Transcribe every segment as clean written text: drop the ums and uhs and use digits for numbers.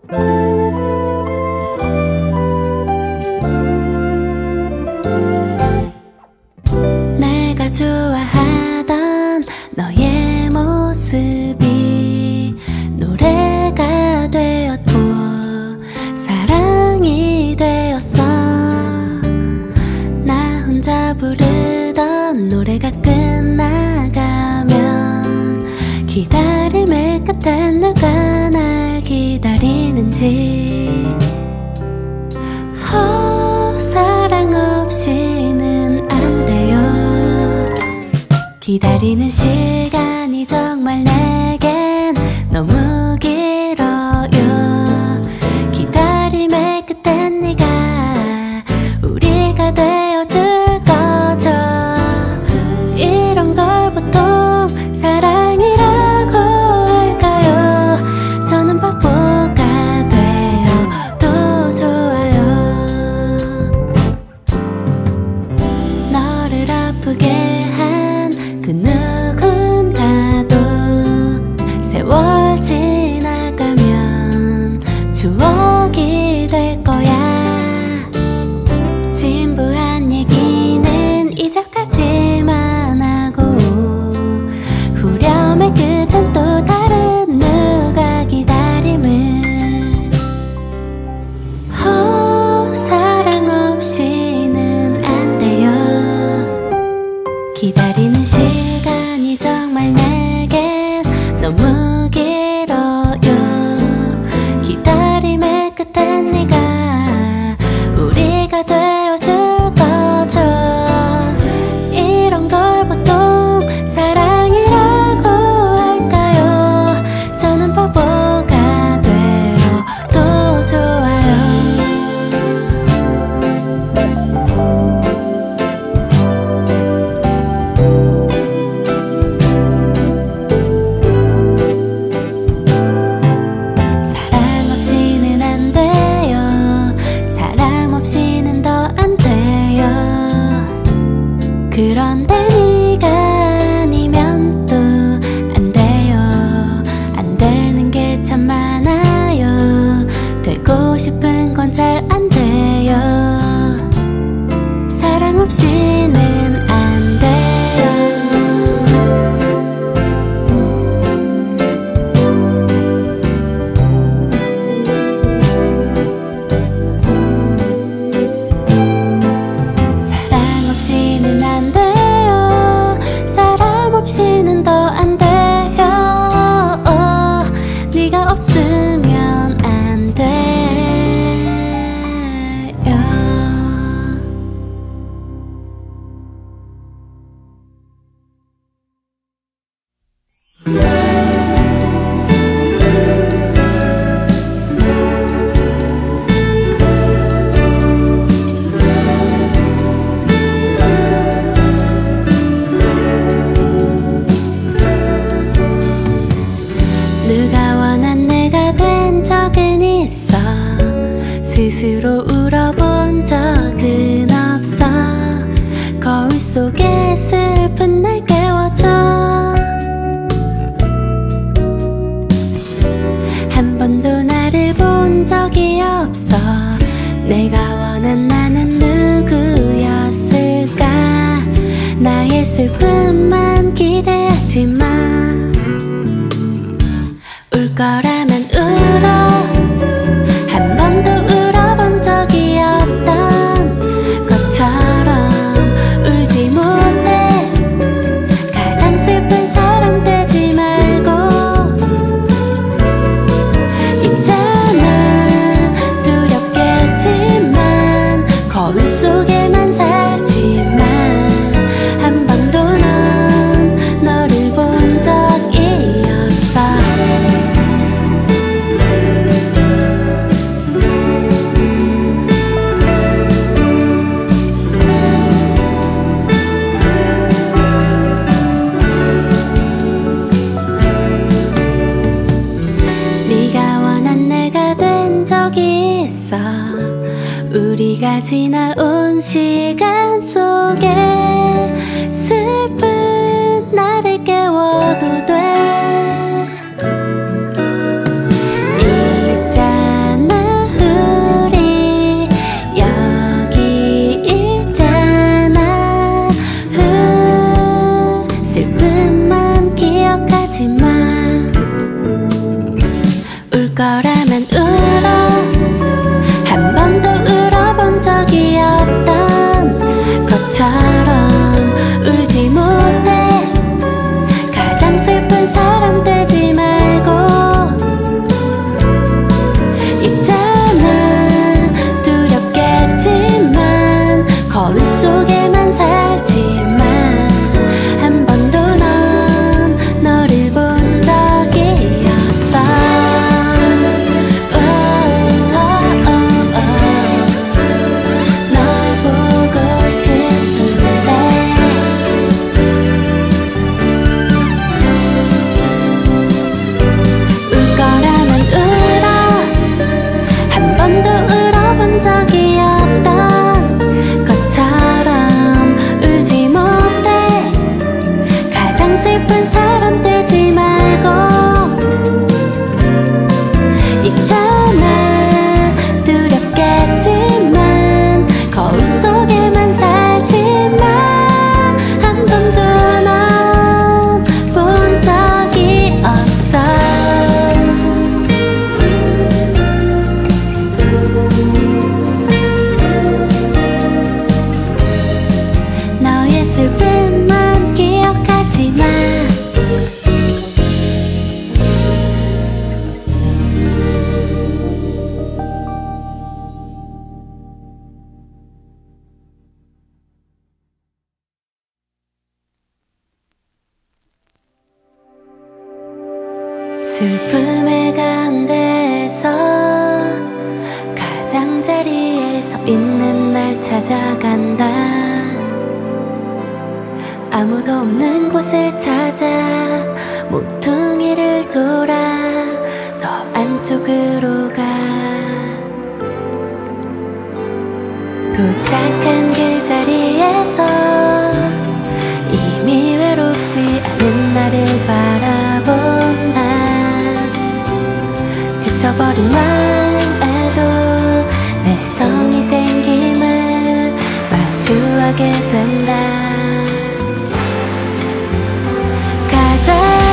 내가 좋아하던 너의 모습이 노래가 되었고 사랑이 되었어. 나 혼자 부르던 노래가 끝나가면 기다림의 끝에 누가 날 기다리는지. 사랑 없이는 안 돼요. 기다리는 시간이 정말 내겐 너무 길어요. 기다림의 끝엔 네가 우리가 되어줄 거죠. 이런 걸 보통 사랑이라고 할까요? 저는 바보가 되어도 좋아요. 너를 아프게 한 그 누군가도 세월 지나가면 추억이 될 거야. 진부한 얘기는 이제까지만 하고 후렴의 끝은 또 다른 누가 기다림을. 사랑 없이는 안 돼요. 기다리는 시간이 정말 내겐 너무 길어요. 기다림의 끝엔 네가 우리가 되어줄 거죠. 이런 걸 보통 사랑이라고 할까요? 저는 바보가 되어도 좋아요. 사랑 없이는 안 돼요. 사람 없이는 더 안 돼요. 그런데 네가 아니면 또 안 돼요. 안 되는 게 참 많아요. 되고 싶은 건 잘 안 돼요. 사랑 없이는 안 돼요. 사랑 없이는 안 돼요. 사람 없이는 더 안 돼요. 네가 없으면 안 돼요. 누가 원한 내가 된 적은 있어. 스스로 울어본 적은 없어. 거울 속에 슬픈 날 깨워줘. 한 번도 나를 본 적이 없어. 내가 원한 나는 누구였을까. 나의 슬픔만 기대하지 마. 울 거라면 울어. 한 번도 울어본 적이 없던 것처럼 울지 못해. 가장 슬픈 사랑 되지 말고. 있잖아 두렵겠지만 거울 속에만 살지만 한 번도 넌 너를 본 적이 없어. 네가 원한 내가 된 적이 있어. 우리가 지나온 시간 속에 슬픈 나를 깨워도 돼. 있잖아 거라면 울어. 한 번도 울어본 적이 없던 것처럼 울지 못해. 가장 슬픈 사람 되지 말고. 있잖아, 두렵겠지만 거울 속에만 살지만 한 번도 넌 너를 본 적이 없어. 널 보고 싶은데. 울 거라면 울어. 한 번도 울어본 적이 없던 것처럼 울지 못해. 가장 슬픈 사람 되지 말고. 있잖아, 두렵겠지만 거울 속에만 살지만 한 번도 넌 본 적이 없어. 너의 슬픔만 기억하지 마. 슬픔의 가운데서 가장자리에 서 있는 날 찾아간다. 아무도 없는 곳을 찾아 모퉁이를 돌아 더 안쪽으로 가. 도착한 그 자리에서 이미 외롭지 않은 나를 바라본다. 지쳐버린 마음에도 내성이 생김을 마주하게 된다. 가자,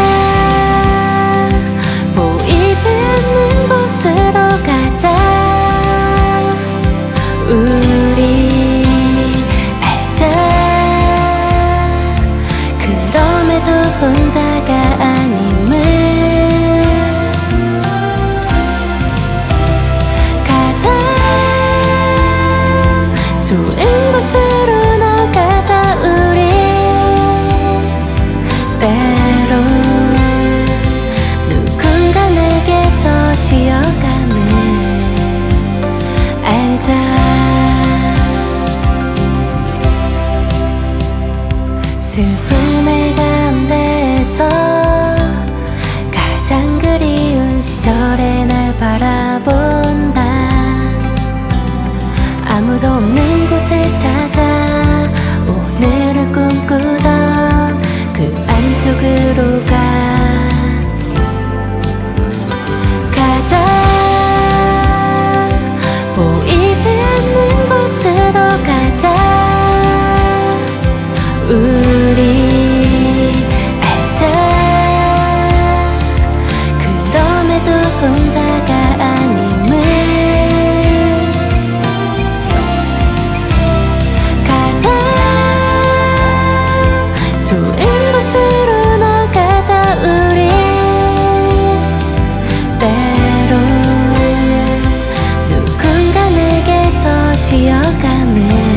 보이지 않는 곳으로 가자. 우리 알자, 그럼에도 혼자가 아님을. 가자, 좋은 곳으로 나가자. 우리 때론 누군가 내게서 쉬어감을 알자. 슬픔의 가운데서 가장 그리운 시절에 날 바라본다. 아무도 없는 곳을 찾아 오늘을 꿈꾸던 그 안쪽으로 가. 가자, 보이지 않는 곳으로 가자. 우리 알자, 그럼에도 혼자가 아님을. 가자, 좋은 곳으로 나가자. 우리 때론 누군가 내게서 쉬어감을.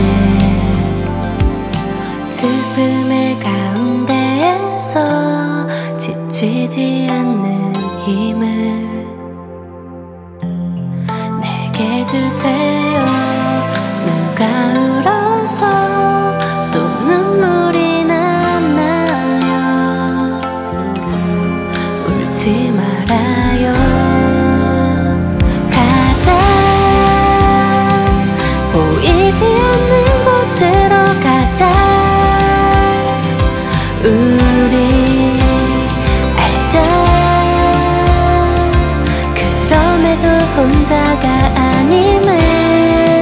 슬픔의 가운데에서 지치지 않는 힘을 내게 주세요. 누가 울어서 또 눈물이 났나요? 울지 말아요. 가자, 보이지 않는 곳으로 가자. 우리 알자, 그럼에도 혼자가 아님을.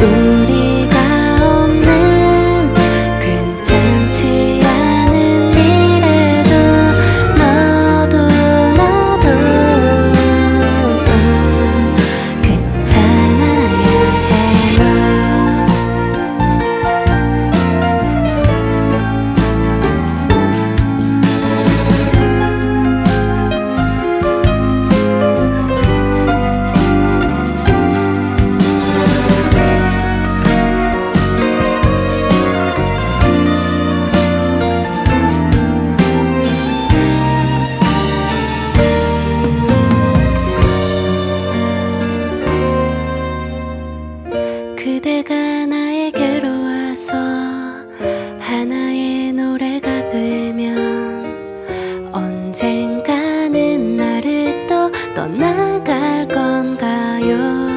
우리가 없는 괜찮지 않은 일에도 너도 나도 괜찮아야 해요. 그대가 나에게로 와서 하나의 노래가 되면 언젠가는 나를 또 떠나갈 건가요?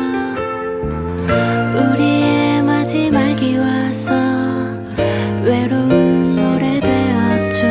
우리의 마지막이 와서 외로운 노래 되었죠.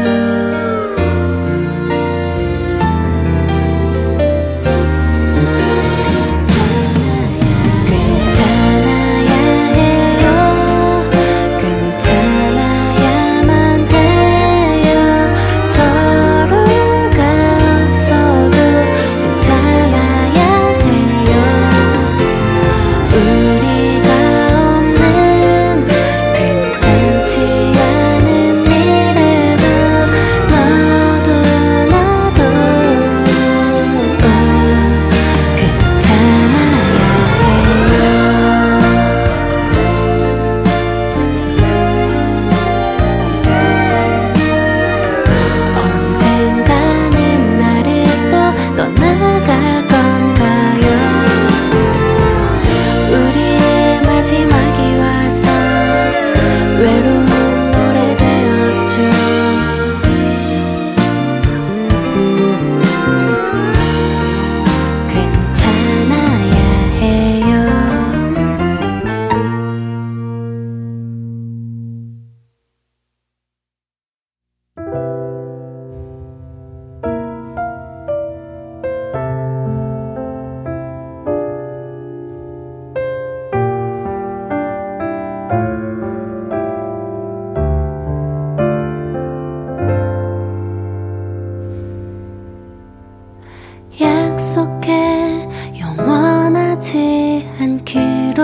약속해 영원하지 않기로,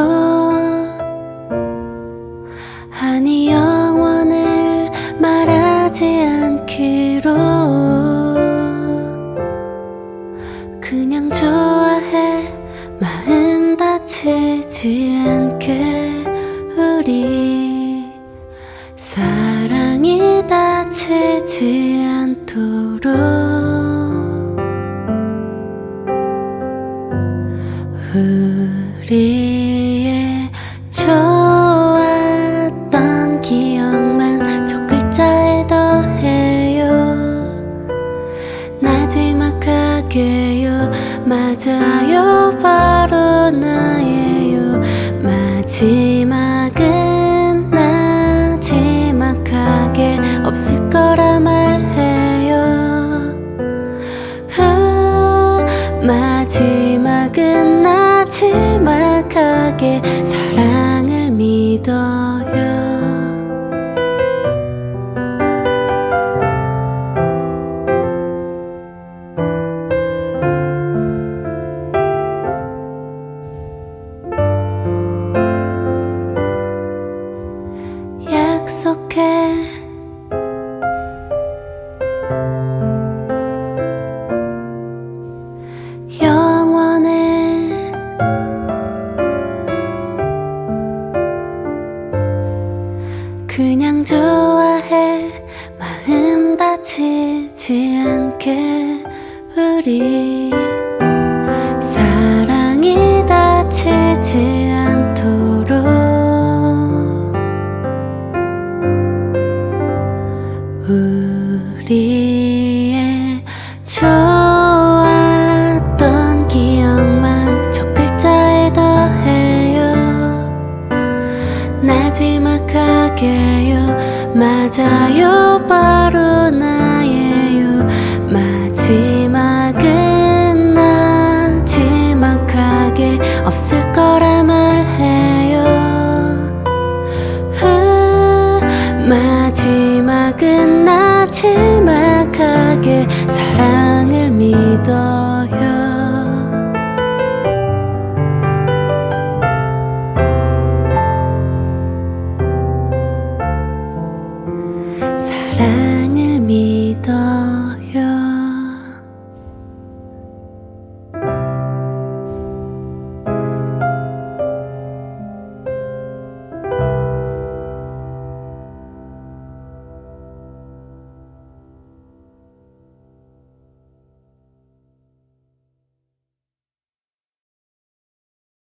아니 영원을 말하지 않기로. 그냥 좋아해 마음 다치지 않게. 우리 사랑이 다치지 않도록 우리의 좋았던 기억만 첫 글자에 더해요. 나지막하게요. 맞아요, 바로 나예요. 마지막은 나지막하게 없을 거라 말해요. 마지막은 나지막하게 사랑을 믿어요. 약속해 영원해. 그냥 좋아해 마음 다치지 않게. 우리 사랑이 다치지 않도록 우리의 좋았던 기억만 첫 글자에 더해요. 나지막하게요. 맞아요, 바로 나예요. 마지막은 나지막하게 없을 거라 말해요. 마지막은 나지막하게 사랑을 믿어